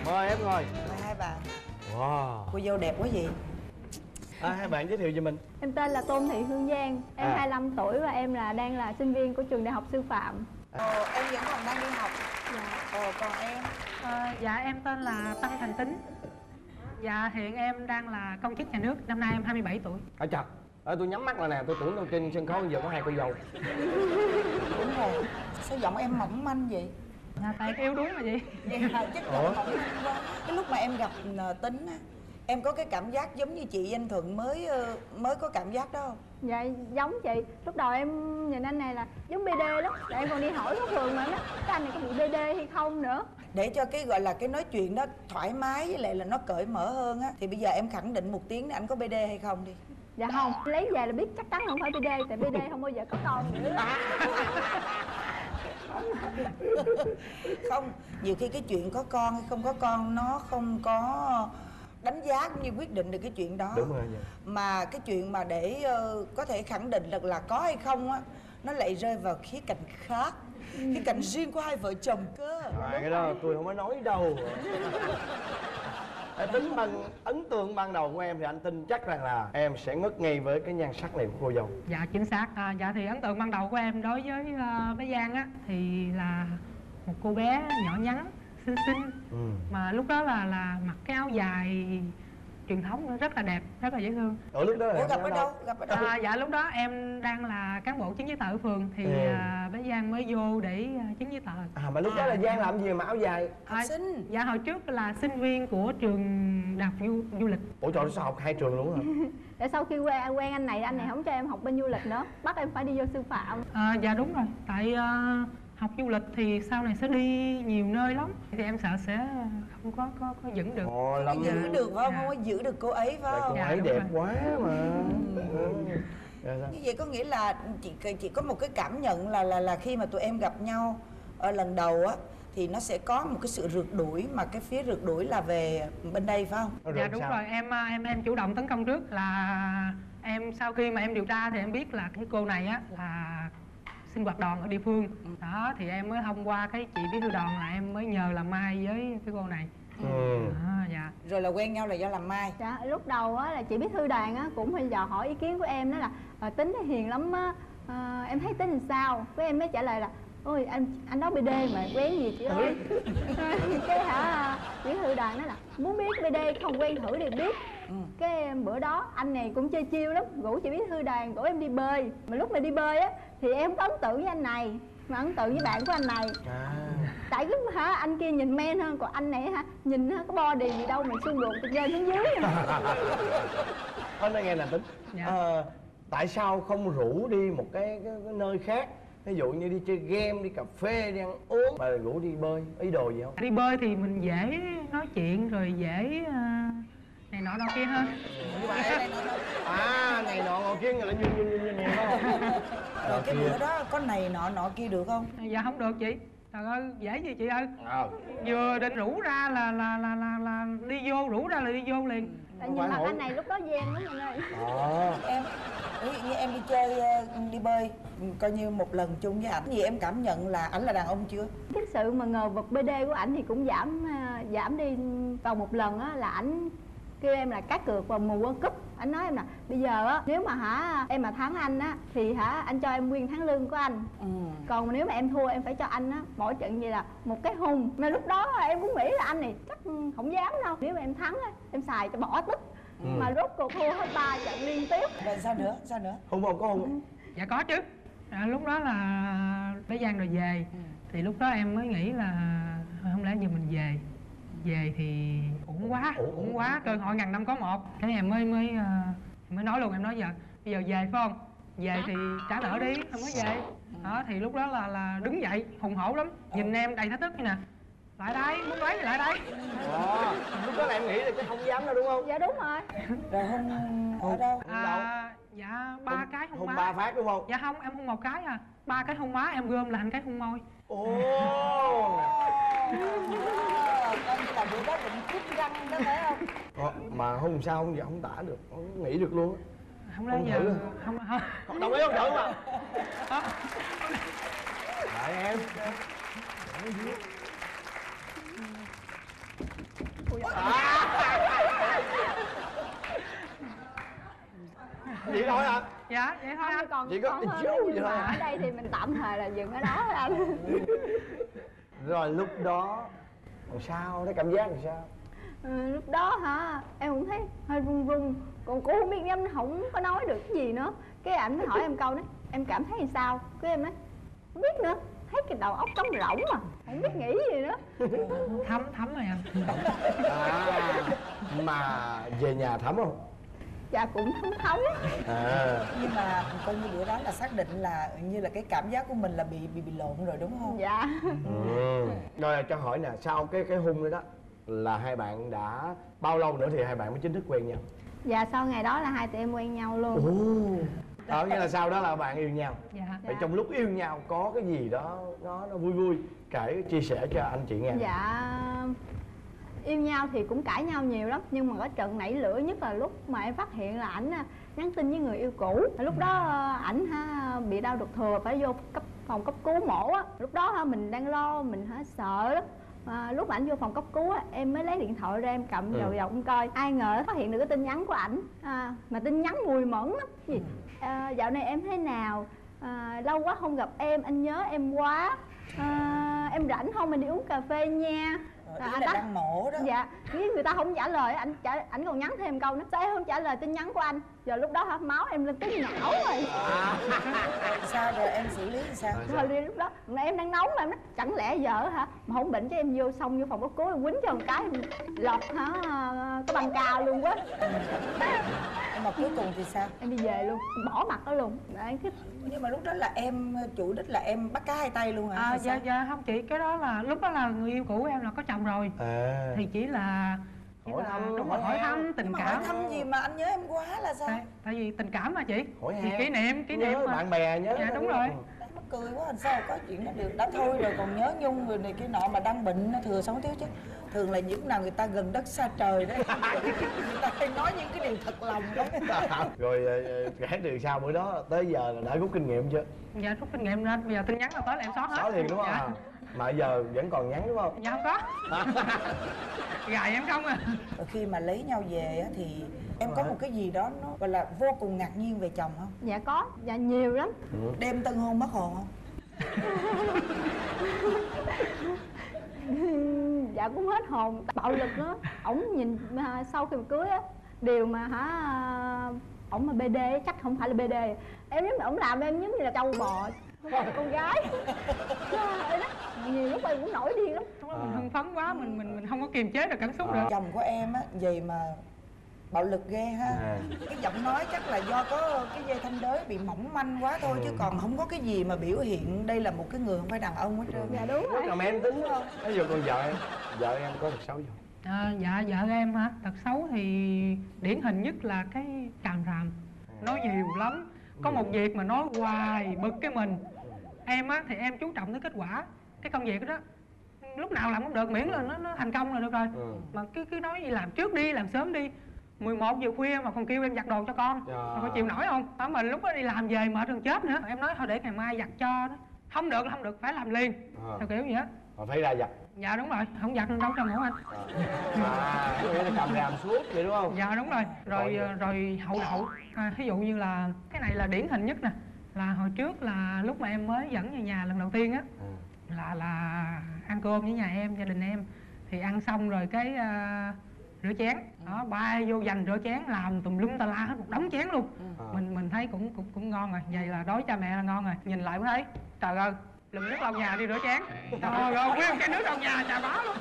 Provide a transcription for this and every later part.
Mời em ngồi. Mời hai bạn. Wow. Cô dâu đẹp quá vậy. Hai bạn giới thiệu cho mình. Em tên là Tôn Thị Hương Giang, em 25 tuổi và em đang là sinh viên của trường Đại học Sư phạm. Em vẫn còn đang đi học. Dạ. Còn em? Dạ em tên là Tăng Thành Tính. Dạ hiện em đang là công chức nhà nước, năm nay em 27 tuổi. Trời, tôi nhắm mắt là nè, tôi tưởng đâu trên sân khấu giờ có hai cô dâu. Đúng rồi. Sao giọng em mỏng manh vậy? Dạ tại yếu đuối mà chị. Vậy hả? Chắc giọng mỏng manh quá. Cái lúc mà em gặp Tính á, em có cái cảm giác giống như chị Danh Thuận mới có cảm giác đó không? Dạ giống chị. Lúc đầu em nhìn anh này là giống BD lắm. Rồi em còn đi hỏi có thường mà nó cái anh này có bị BD hay không nữa. Để cho cái gọi là cái nói chuyện đó thoải mái với lại là nó cởi mở hơn á, thì bây giờ em khẳng định một tiếng anh có BD hay không đi. Dạ không, lấy về là biết chắc chắn không phải BD. Tại BD không bao giờ có con nữa. Không, nhiều khi cái chuyện có con hay không có con nó không có đánh giá cũng như quyết định được cái chuyện đó. Đúng rồi. Mà cái chuyện mà để có thể khẳng định được là có hay không á, nó lại rơi vào khía cạnh khác, khía cạnh riêng của hai vợ chồng cơ. Cái đó tôi không có nói đâu. Tính bằng ấn tượng ban đầu của em thì anh tin chắc rằng là em sẽ ngất ngây với cái nhan sắc này của cô dâu. Dạ chính xác. Dạ thì ấn tượng ban đầu của em đối với bé Giang á thì là một cô bé nhỏ nhắn, xinh xinh. Mà lúc đó là mặc cái áo dài truyền thống rất là đẹp, rất là dễ thương. Ở lúc đó là gặp ở đâu? Gặp ở đâu? Dạ lúc đó em đang là cán bộ chứng giấy tờ ở phường thì bé Giang mới vô để chứng giấy tờ. Mà lúc đó là Giang làm gì mà áo dài? Học sinh. Dạ hồi trước là sinh viên của trường đại học du lịch. Ủa trời, sao học hai trường luôn hả? Để sau khi quen anh này không cho em học bên du lịch nữa, bắt em phải đi vô sư phạm. Dạ đúng rồi, tại học du lịch thì sau này sẽ đi nhiều nơi lắm, thì em sợ sẽ không có giữ được. Không giữ được phải không? Không có giữ được cô ấy phải không? Cô ấy đẹp quá mà. Như vậy có nghĩa là chị có một cái cảm nhận là khi mà tụi em gặp nhau ở lần đầu á thì nó sẽ có một cái sự rượt đuổi, mà cái phía rượt đuổi là về bên đây phải không? Dạ đúng rồi, em chủ động tấn công trước. Là em sau khi mà em điều tra thì em biết là cái cô này á là sinh hoạt đoàn ở địa phương đó, thì em mới thông qua cái chị bí thư đoàn là em mới nhờ làm mai với cái cô này. Dạ. Rồi là quen nhau là do làm mai. Dạ lúc đầu á là chị bí thư đoàn á cũng hay dò hỏi ý kiến của em, đó là Tính nó hiền lắm á, em thấy Tính làm sao, với em mới trả lời là ôi anh đó BD mà quen gì chị ơi. Cái chị bí thư đoàn nói là muốn biết BD không quen thử thì biết. Cái bữa đó anh này cũng chơi chiêu lắm, rủ chị bí thư đoàn rủ em đi bơi. Mà lúc mà đi bơi á thì em có ấn tượng với anh này, mà ấn tượng với bạn của anh này. Tại cái anh kia nhìn men hơn, còn anh này nhìn có body gì đâu mà xương ruột từ trên xuống dưới. Nói nghe nè Tính. Tại sao không rủ đi một cái nơi khác, ví dụ như đi chơi game, đi cà phê, đi ăn uống, mà rủ đi bơi, ý đồ gì không? Đi bơi thì mình dễ nói chuyện rồi dễ này nọ kia hơn. Này nọ ngồi kia là nhìn không? Rồi cái bữa đó có này nọ kia được không? Dạ không được chị. Trời ơi dễ gì chị ơi. Vừa định rủ ra là đi vô, rủ ra là đi vô liền. Tại nhìn mặt anh này lúc đó gian lắm anh ơi. Em ví dụ như em đi chơi đi bơi coi như một lần chung với ảnh, gì em cảm nhận là ảnh là đàn ông chưa? Cái sự mà ngờ vực BD của ảnh thì cũng giảm đi vào một lần á, là ảnh kêu em là cá cược vào mùa World Cup. Anh nói em là bây giờ á, nếu mà em mà thắng anh á thì anh cho em nguyên tháng lương của anh. Còn nếu mà em thua em phải cho anh á mỗi trận gì là một cái hùng. Mà lúc đó em cũng nghĩ là anh này chắc không dám đâu. Nếu mà em thắng á em xài cho bỏ tức. Mà rốt cuộc thua hết 3 trận liên tiếp. Rồi sao nữa? Hùng không? Có hùng? Dạ có chứ. Lúc đó là bé Giang rồi về. Thì lúc đó em mới nghĩ là không lẽ giờ mình về thì uổng quá, cơ hội ngàn năm có một. Cái em mới nói luôn, em nói bây giờ về phải không, về thì trả nợ đi, không có về đó. Thì lúc đó là đứng dậy hùng hổ lắm, nhìn em đầy thách thức như nè, lại đây, muốn lấy thì lại đây. Lúc đó là em nghĩ là cái không dám đâu đúng không? Dạ đúng rồi. Rồi hung ở đâu? Dạ 3 cái hung má. 3 phát đúng không? Dạ không, em hung 1 cái 3 cái hung má em gom là thành cái hung môi. Coi như là bữa đó định cút răng đó phải không? Mà hung sao không, không tả được, không nghĩ được luôn á. Không lẽ giờ không đồng ý không thử mà. Đợi em. thôi hả? Dạ vậy thôi anh. Còn Chỉ có hơn chú đó, vậy nhưng thôi mà à? ở đây thì mình tạm thời là dừng ở đó anh. Rồi lúc đó làm sao, cái cảm giác làm sao? Lúc đó hả, em cũng thấy hơi run run, còn cô không biết, em không có nói được cái gì nữa. Cái ảnh mới hỏi em câu đó, em cảm thấy làm sao? Cái em nói không biết nữa, thấy cái đầu óc trống rỗng mà không biết nghĩ gì nữa. Thấm rồi anh. À, mà về nhà thấm không? Dạ cũng thấm thấm. Nhưng mà coi như bữa đó là xác định là như là cái cảm giác của mình là bị lộn rồi đúng không? Dạ. Rồi cho hỏi nè, sau cái hung đó đó là hai bạn đã bao lâu nữa thì hai bạn mới chính thức quen nhau? Dạ sau ngày đó là hai tụi em quen nhau luôn. Nghĩa là sau đó là bạn yêu nhau. Dạ. Vậy trong lúc yêu nhau có cái gì đó nó vui vui chia sẻ cho anh chị nghe. Dạ yêu nhau thì cũng cãi nhau nhiều lắm, nhưng mà có trận nảy lửa nhất là lúc mà em phát hiện là ảnh nhắn tin với người yêu cũ. Lúc đó ảnh bị đau ruột thừa phải vô phòng cấp cứu mổ á. Lúc đó mình đang lo, mình sợ lắm. Lúc mà ảnh vô phòng cấp cứu á, em mới lấy điện thoại ra em cầm vào em coi. Ai ngờ phát hiện được cái tin nhắn của ảnh, mà tin nhắn mùi mẫn lắm. Gì? Dạo này em thế nào? Lâu quá không gặp em, anh nhớ em quá. Em rảnh không, mình đi uống cà phê nha. Ý là đang mổ đó. Dạ, nếu người ta không trả lời, ảnh còn nhắn thêm câu nữa, sao em không trả lời tin nhắn của anh? Giờ lúc đó máu em lên tới não rồi. Sao rồi em xử lý sao? Rồi lúc đó em đang nóng mà em nói chẳng lẽ giờ mà không bệnh cho em vô xong vô phòng cấp cứu em quýnh cho một cái em lọt cái băng cao luôn quá. Mà cuối cùng thì sao? Em đi về luôn, bỏ mặt đó luôn. Nhưng mà lúc đó là em chủ đích là em bắt cá hai tay luôn hả? Dạ không chị, cái đó là lúc đó là người yêu cũ em là có chồng rồi. Thì chỉ là hỏi thăm, hỏi thăm tình cảm. Hỏi thăm gì mà anh nhớ em quá là sao? Tại vì tình cảm mà chị. Hỏi thì kỷ niệm nhớ mà. bạn bè nhớ. Dạ đúng rồi. Mắc cười quá, làm sao có chuyện đó được. Đã thôi rồi còn nhớ nhung rồi này cái nọ mà đang bệnh nó thừa sống thiếu chứ. Thường là những nào người ta gần đất xa trời đấy người ta hay nói những cái điều thật lòng đó. Rồi kể từ sau bữa đó tới giờ là đã rút kinh nghiệm chưa? Dạ rút kinh nghiệm nên bây giờ tin nhắn là tới là em xóa hết. Xóa liền đúng không? Dạ. Mà giờ vẫn còn nhắn đúng không? Dạ không có. Gài em không à. Rồi khi mà lấy nhau về á, thì em có một cái gì đó nó gọi là vô cùng ngạc nhiên về chồng không? Dạ có, dạ nhiều lắm. Đêm tân hôn mất hồn không? Dạ cũng hết hồn, bạo lực đó. Ổng nhìn sau khi mà cưới á, điều mà ổng mà BD chắc không phải là BD. Em nếu mà ổng làm em giống như là trâu bò, không phải là con gái. Trời đất, nhiều lúc em cũng nổi điên lắm. Lúc đó mình hưng phấn quá, mình không có kiềm chế được cảm xúc được. Chồng của em á vậy mà bạo lực ghê ha. Cái giọng nói chắc là do có cái dây thanh đới bị mỏng manh quá thôi, chứ còn không có cái gì mà biểu hiện đây là một cái người không phải đàn ông hết trơn. Dạ đúng rồi. Lúc nào mà em tính không? Ví dụ con vợ em có tật xấu gì? Dạ vợ em hả? Tật xấu thì điển hình nhất là cái càm ràm, nói nhiều lắm. Có một việc mà nói hoài bực cái mình. Em á thì em chú trọng tới kết quả, cái công việc đó lúc nào làm cũng được, miễn là nó thành công là được rồi. Mà cứ nói gì làm trước đi, làm sớm đi. 11 giờ khuya mà còn kêu em giặt đồ cho con, mà có chịu nổi không? Mà lúc đó đi làm về mệt gần chết nữa. Em nói thôi để ngày mai giặt cho đó. Không được, phải làm liền. Theo kiểu vậy á. Mà phải ra giặt. Dạ đúng rồi, không giặt nên đâu cho ngủ anh. Có nghĩa là cầm ràm suốt vậy đúng không? Dạ đúng rồi. Rồi hậu đậu. Ví dụ như là cái này là điển hình nhất nè. Là hồi trước là lúc mà em mới dẫn về nhà lần đầu tiên á, là ăn cơm với nhà em, gia đình em. Thì ăn xong rồi cái rửa chén đó, bay vô dành rửa chén, làm tùm lum tà la hết một đống chén luôn. Mình thấy cũng ngon rồi, vậy là đối cha mẹ là ngon rồi. Nhìn lại mới thấy trời ơi, lùm nước lau nhà đi rửa chén, trời ơi nguyên cái nước lau nhà chà bá luôn.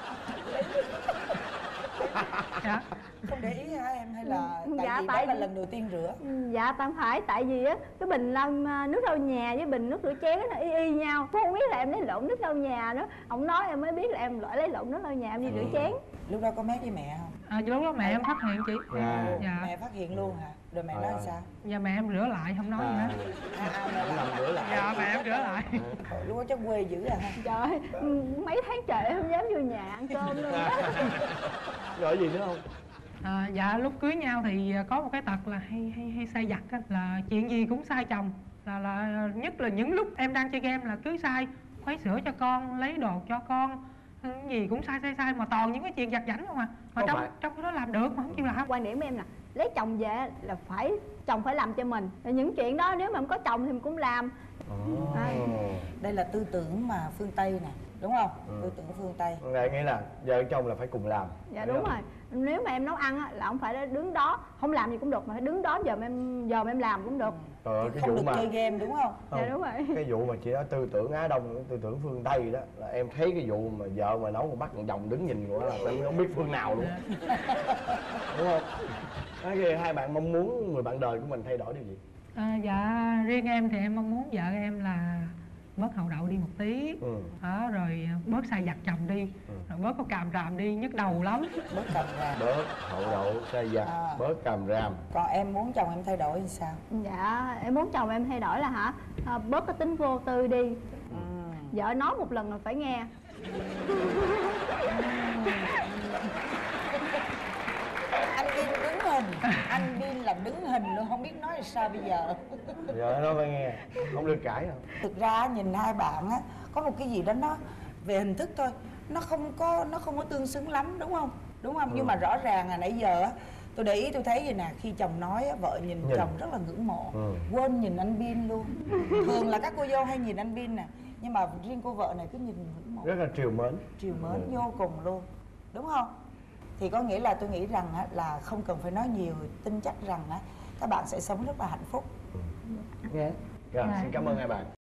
Dạ. Không để ý hả em hay là tại Dạ, vì tại đó là vì- lần đầu tiên rửa? Dạ tạm phải, tại vì á cái bình lau nước lau nhà với bình nước rửa chén nó y nhau. Cũng không biết là em lấy lộn nước lau nhà nữa. Ông nói em mới biết là em lấy lộn nước lau nhà em đi rửa chén. Lúc đó có mét với mẹ không? Lúc đó mẹ em phát hiện chị. Dạ. Mẹ phát hiện luôn hả? Rồi mẹ nói sao? Dạ mẹ em rửa lại không nói gì hết. Mẹ làm rửa lại. Dạ mẹ em rửa lại. Lúc đó chắc quê dữ à ha? Trời ơi, mấy tháng trời em không dám vô nhà ăn cơm luôn á. Rồi gì nữa không? Dạ lúc cưới nhau thì có một cái tật là hay sai vặt á, là chuyện gì cũng sai chồng. Là nhất là những lúc em đang chơi game là cứ sai khuấy sữa cho con, lấy đồ cho con, gì cũng sai mà toàn những cái chuyện vặt vãnh không à. Mà Không trong phải. trong cái đó làm được mà không chịu làm. Quan điểm của em là lấy chồng về là chồng phải làm cho mình. Rồi những chuyện đó nếu mà không có chồng thì mình cũng làm. Đây là tư tưởng mà phương Tây nè, đúng không? Tư tưởng phương Tây. Vậy nghĩa là vợ chồng là phải cùng làm. Dạ đúng rồi. Nếu mà em nấu ăn á, là không phải đứng đó không làm gì cũng được, mà phải đứng đó giờ em làm cũng được. Trời ơi, cái Không vụ được mà chơi game đúng không? Dạ đúng rồi. cái vụ mà chị nói tư tưởng Á Đông, tư tưởng phương Tây đó là em thấy cái vụ mà vợ mà nấu mà bắt thằng chồng đứng nhìn của là em không biết phương nào luôn. Đúng không? Nói thì hai bạn mong muốn người bạn đời của mình thay đổi điều gì? Dạ riêng em thì em mong muốn vợ em là bớt hậu đậu đi một tí, rồi bớt sai vặt chồng đi, rồi bớt có càm ràm đi, nhức đầu lắm. Bớt cầm ra. Bớt hậu đậu sai vặt, bớt càm ràm. Còn em muốn chồng em thay đổi thì sao? Dạ em muốn chồng em thay đổi là bớt cái tính vô tư đi. Vợ nói một lần là phải nghe. Anh Bin đứng hình, anh Bin là đứng hình luôn, không biết nói sao bây giờ. Giờ nó phải nghe, không được cãi đâu. Thực ra nhìn hai bạn á có một cái gì đó nó về hình thức thôi, nó không có tương xứng lắm, đúng không? Đúng không? Nhưng mà rõ ràng là nãy giờ á tôi để ý tôi thấy vậy nè, khi chồng nói á, vợ nhìn chồng rất là ngưỡng mộ, quên nhìn anh Bin luôn. Thường là các cô dâu hay nhìn anh Bin nè, nhưng mà riêng cô vợ này cứ nhìn ngưỡng mộ, Rất là trìu mến. trìu mến vô cùng luôn, đúng không? Thì có nghĩa là tôi nghĩ rằng á, là không cần phải nói nhiều, tin chắc rằng á, các bạn sẽ sống rất là hạnh phúc. Nghe. Rồi, xin cảm ơn hai bạn.